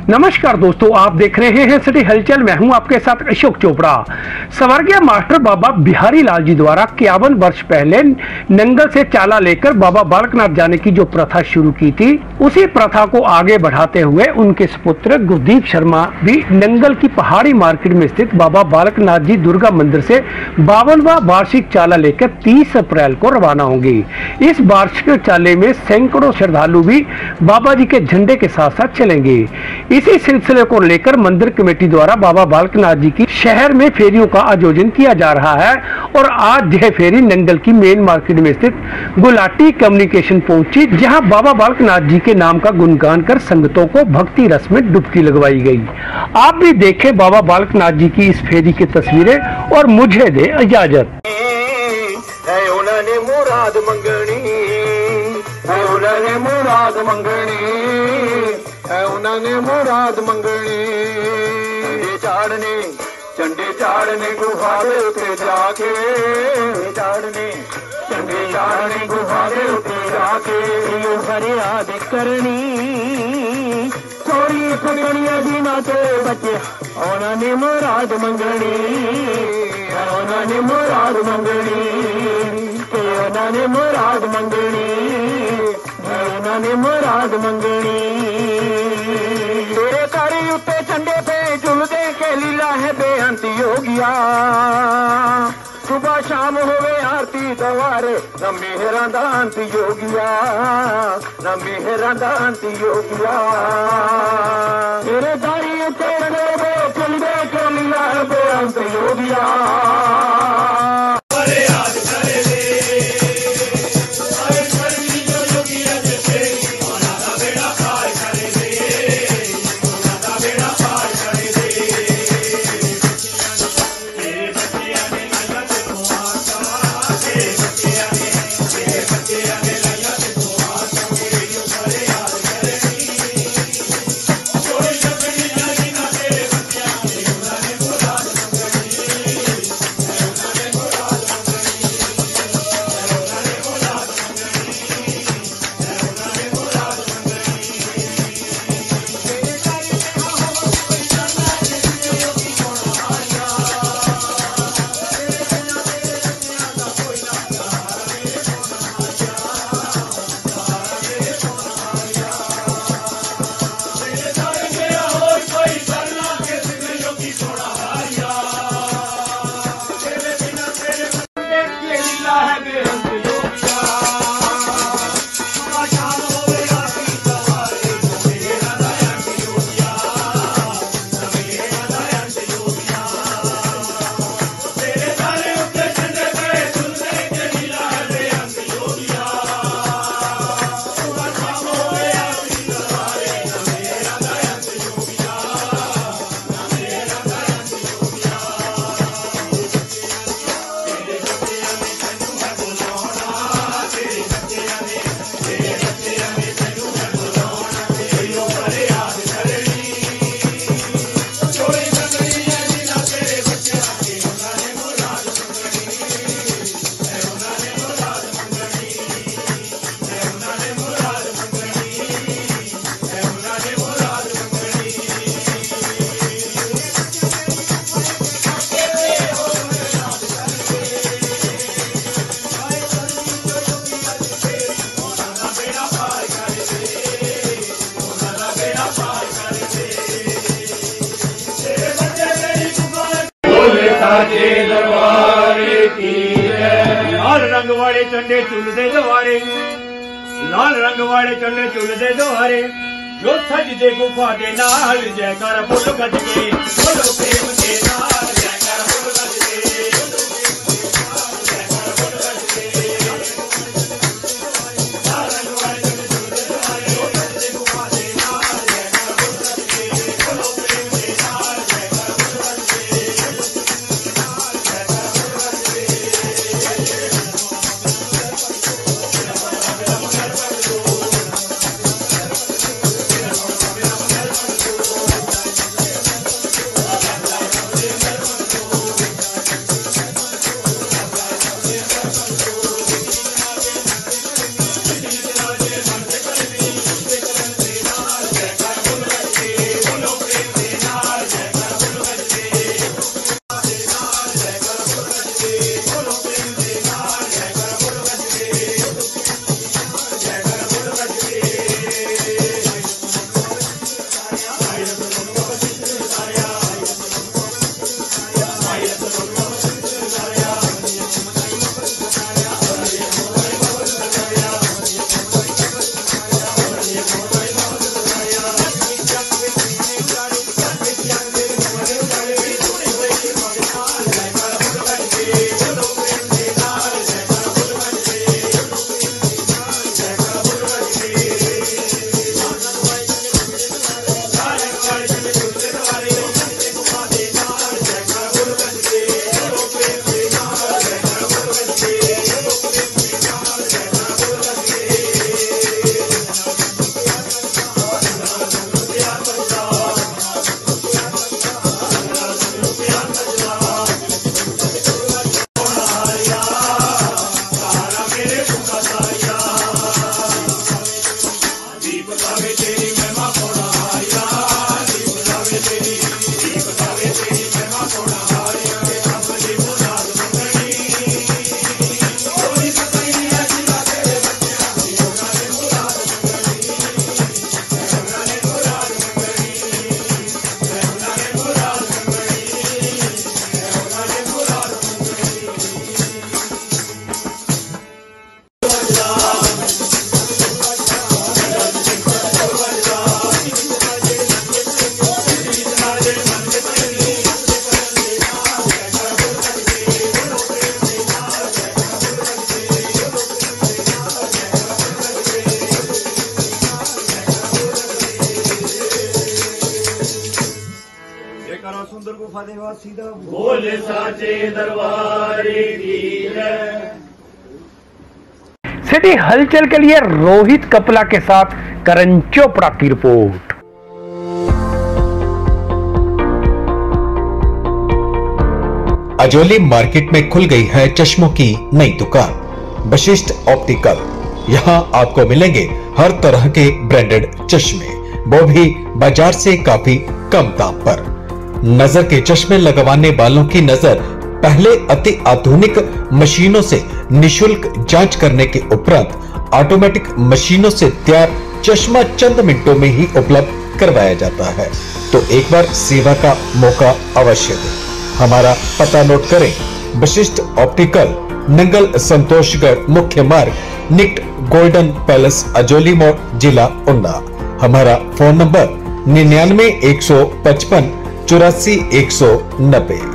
नमस्कार दोस्तों, आप देख रहे हैं सिटी हलचल। मैं हूं आपके साथ अशोक चोपड़ा। स्वर्गीय मास्टर बाबा बिहारी लाल जी द्वारा 51 वर्ष पहले नंगल से चाला लेकर बाबा बालकनाथ जाने की जो प्रथा शुरू की थी, उसी प्रथा को आगे बढ़ाते हुए उनके सुपुत्र गुरदीप शर्मा भी नंगल की पहाड़ी मार्केट में स्थित बाबा बालकनाथ जी दुर्गा मंदिर से 52वां वार्षिक चाला लेकर 30 अप्रैल को रवाना होंगे। इस वार्षिक चाले में सैकड़ों श्रद्धालु भी बाबा जी के झंडे के साथ साथ चलेंगे। इसी सिलसिले को लेकर मंदिर कमेटी द्वारा बाबा बालकनाथ जी की शहर में फेरियों का आयोजन किया जा रहा है और आज यह फेरी नंगल की मेन मार्केट में स्थित गुलाटी कम्युनिकेशन पहुंची, जहां बाबा बालकनाथ जी के नाम का गुणगान कर संगतों को भक्ति रस में डुबकी लगवाई गई। आप भी देखें बाबा बालकनाथ जी की इस फेरी की तस्वीरें और मुझे दे इजाजत। मुराद मंगनी मुराद मंगनी उन्होंने मुराद मंगनी झंडे चाड़ने गुफा दे उत्ते जाके चंडे चाड़ने गुफा दे उत्ते जाके फरियाद करनी थोड़ी फकड़िया बिना तो बचे उन्होंने मुराद मंगनी उन्होंने मुराद मंगनी उन्होंने मुराद मंगनी उन्होंने मुराद मंगनी। तेरे घर उत्ते झंडे पे झुलदे के लीला है बेअंत योगिया, सुबह शाम होवे आरती दवारे न मेहरा दा अंत योगिया, न मेहरा दा अंत योगिया। तेरे घर उत्ते झंडे पे झुलदे के लीला है बेअंत योगिया। लाल रंग वाले झंडे झुलदे दुआरे, लाल रंग वाले झंडे झुलदे दुआरे, जो सजदे गुफा दे नाल जयकार फुल गज के बोलो प्रेम के नाल जयकार फुल गज के। जयकारा सुंदर गुफा देवासी दा बोल साचे दरबारे की जय। सिटी हलचल के लिए रोहित कपला के साथ करण चोपड़ा की रिपोर्ट। अजोली मार्केट में खुल गई है चश्मों की नई दुकान वशिष्ठ ऑप्टिकल। यहाँ आपको मिलेंगे हर तरह के ब्रांडेड चश्मे, वो भी बाजार से काफी कम दाम पर। नजर के चश्मे लगवाने वालों की नजर पहले अति आधुनिक मशीनों से निशुल्क जांच करने के उपरांत ऑटोमेटिक मशीनों से तैयार चश्मा चंद मिनटों में ही उपलब्ध करवाया जाता है। तो एक बार सेवा का मौका अवश्य दें। हमारा पता नोट करें, वशिष्ठ ऑप्टिकल, नंगल संतोषगढ़ मुख्य मार्ग निकट गोल्डन पैलेस, अजोली मोड़, जिला उन्ना। हमारा फोन नंबर 99 155 84 190।